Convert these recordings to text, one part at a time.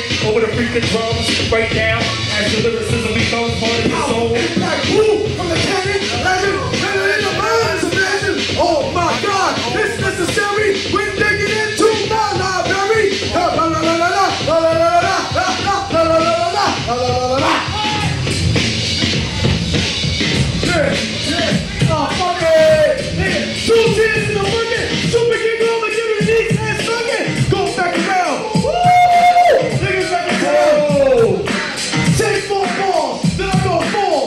shit over the freaking drums right now as the lyricism becomes part of your soul. Like who from the cannon, legend, better than the birds, imagine. Oh my God, it's necessary when digging into my library. La la la la la la la la la la la la la la. Yeah, oh fuck it, nigga. 2 tears in the bucket, super kick over, give me knees and suck it. Go back around, woo! Niggas back around. Take 4 balls, then I go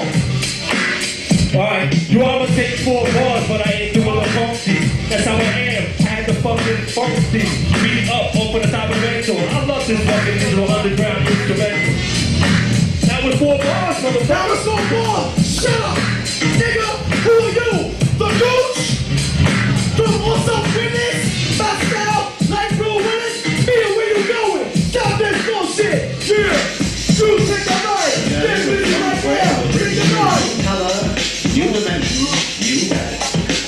4. Alright, you always take 4 bars, but I ain't doing a funky. That's how I am. I had the fucking funky. Beat up, open the top of the rental. I love this fucking digital underground instrumental. That was 4 bars, motherfucker. That was 4 bars. Shut up, nigga. Who are you? The Gooch? From also fitness? My style, life rule winners. Me and where you going? Stop this bullshit. Yeah. You take the night. This bitch right there. Take the night. Hello. You remember. You got it.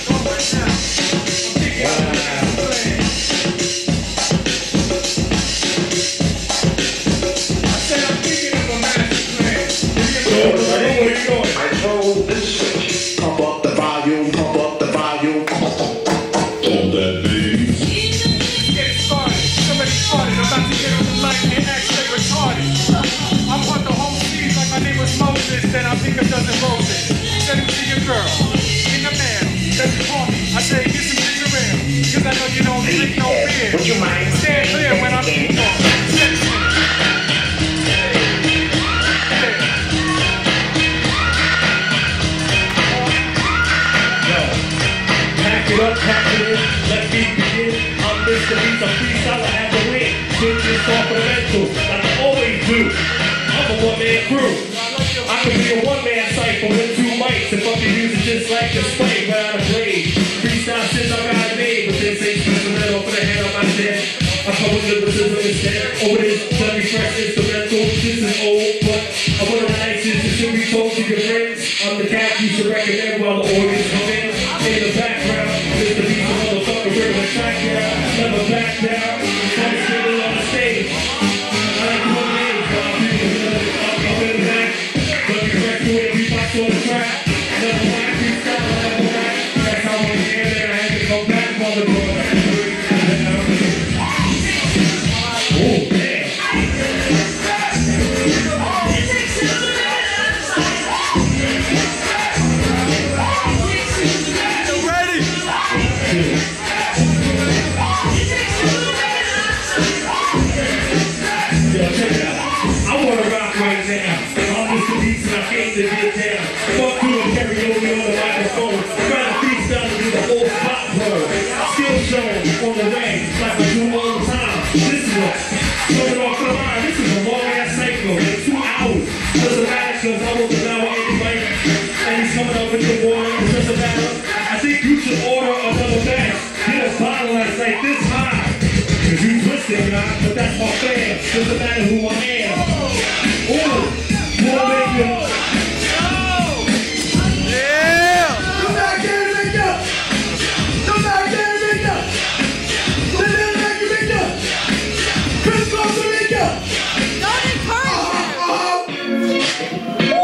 I told this switch. Pump up the volume, pump up the volume. On that bass. Get it started. Somebody started. I'm about to get on the mic and act like retarded. I'm on the whole seas like my name was Moses. Then I think a dozen roses. Send it to your girl. In the mail. Then you call me. I say get some ginger ale. Cause I know you don't drink no beer. Would you mind? Stand clear when I'm eating on. Pack it in, let me begin. I'm Mr. Beats, a freestyle, I have to win. Switch this off of the mental, like I always do. I'm a one-man crew. I could be a one-man cypher with 2 mics and fucking use it just like a spray without a blade. Freestyle since I got made, but this ain't instrumental for the head on my desk. I come with lyricism instead. Over this very fresh instrumental. This is old, but I want to nice it should be told to your friends. I'm the cat you should recommend while the organs come in. In the background, Mr. Beats, a motherfucker, we're the track down. Never back down. I'm still on the stage. I like to one name, but I'm in the back. But you correct the way we box on the track. Never back, freestyle, never back. That's how I'm here, then I had to come back on the door. Oh, damn. I wanna rock right now. I'm Mr. Beats and I came to get down. Fuck doing karaoke on the microphone. Trying to freestyle to do the whole spot word. Skill showing on the way, like I do all the time. This is what coming off the line. This is a long ass cycle. It's 2 hours. Doesn't matter cause I won't allow anybody. And he's coming up with the water. It doesn't matter. I think you should order another batch. Get a bottle that's like this high. Cause you twisted, nah, but that's my fan. Doesn't matter who I am. Ooh, more nigga. Yeah! Come back here, nigga! Come back here, nigga! Come back here, nigga! Chris Costa, nigga! Don't encourage him!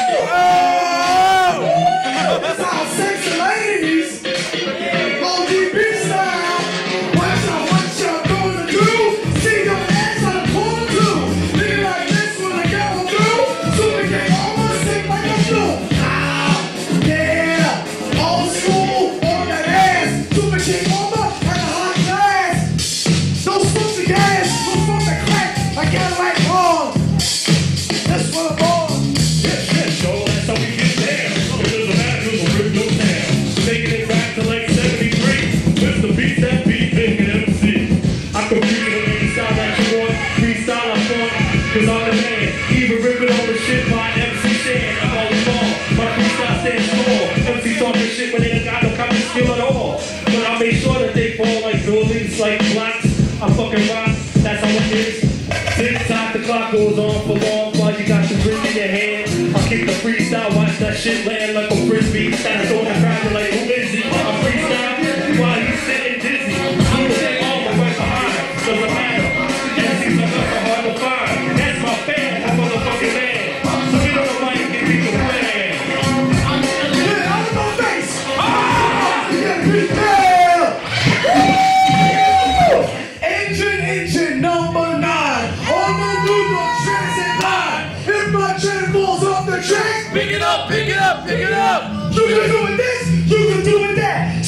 That's how sexy ladies! OGB style! Watch out what y'all gonna do! See your ass on the corner too! Nigga like this when I go through! Super gang almost sick like a flu! Ah! Yeah! Old school on that ass! Super king over like a hot glass! Don't smoke the gas! Don't smoke the crack! I got it like wrong! That's what I'm on! So that's how we get there. It doesn't matter cause we're ripped up now. Taking it back to like 73. With the beat that beat big and MC. I can beat it on any style that you want. Freestyle I want, cause I'm the man. Even ripping on the shit by MC stand. I'm all involved. My freestyle stands tall. MC talking shit when they ain't got no kind of skill at all. But I make sure that they fall like buildings, like blocks. I fucking rock, that's how it is. Tick-tock, the clock goes on for long while you got your drink in your hand. I'll kick the freestyle, watch that shit land like a frisbee. Gotta throw the crowd like, who is he? I'm freestyle while you sitting dizzy. I'm the same armor right behind, doesn't matter. MC's like us are hard to find.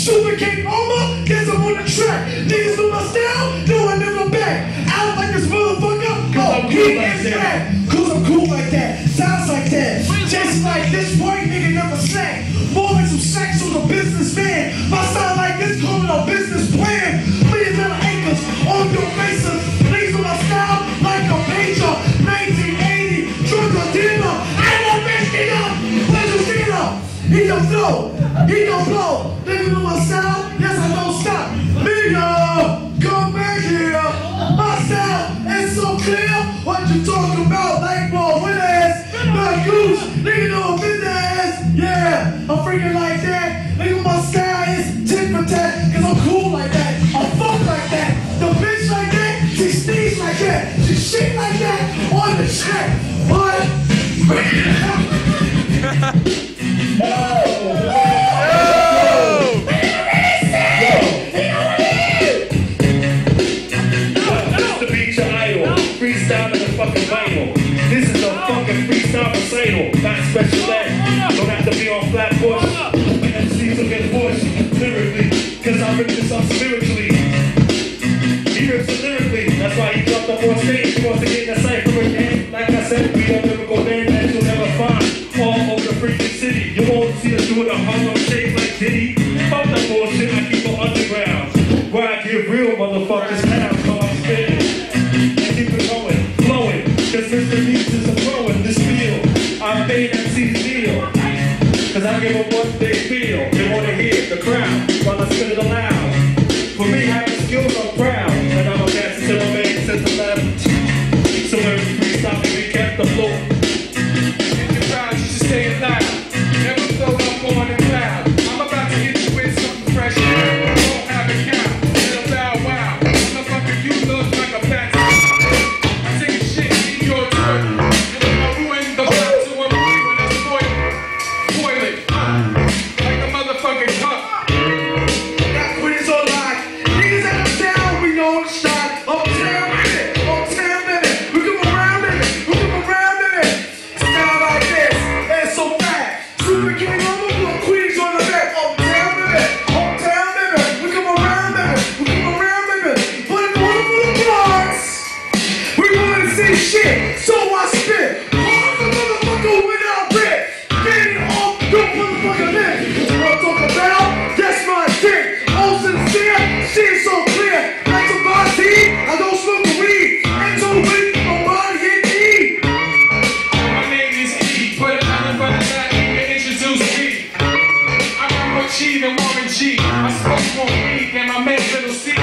Super King Oma, guess I'm on the track. Niggas do my style, no I never back. Out like this motherfucker, oh, he is back. Cause I'm cool like that, sounds like that. Just like this white nigga never slack. More like some sex on a businessman. My style like this, call it a business plan. $1 million acres on your faces. Niggas do my style like a major. 1980, drug dealer. I won't mess it up. Where's your dealer? He don't flow, he don't blow. Nigga do my style, yes I don't stop. Nigga, come back here. My style is so clear. What you talking about? Like ball with ass, not goose. Nigga know business. Yeah, I'm freaking like that. Nigga, my style is tit for tat. Cause I'm cool like that. I'm fuck like that. The bitch like that, she sneeze like that. She shit like that on the track. What? Freestyle is a fucking vinyl. This is a fucking freestyle recital, not special ed. Don't have to be on flat bush. MCs will get pushed lyrically, cause I rip this up spiritually. He rips it lyrically, that's why he jumped up on stage. He wants to get in the cypher again. Like I said, we a lyrical band that you'll never find all over the freaking city. You won't see us doing a Harlem shake like Diddy. Fuck that bullshit, I keep it underground. Where I give real motherfuckers now, so I'm spitting. Cause Mr. Beats is a pro in this field. I made MC's deal. Cause I give them what they feel. They wanna hear the crowd while I spit it aloud. For me, having skills, I'm proud. And I'm a master to my man since the left. So when we freestyle, we kept the floor. If you're proud, you should stay alive. Never throw up on the cloud. I'm about to hit you with something fresh. Don't have a count. Little bow wow. Motherfucker, you look like a fat. Shit, so I spit. Hard the motherfucker without rip. Getting off your motherfucker lip. What I'm talking about? That's my dick. Oh, sincere, shit so clear. Like some body, I don't smoke the weed. And so weak, my body get E. My name is E. Put it on the front of that and introduce me. I got more cheese than Warren G. I smoke more weed than my man Little C.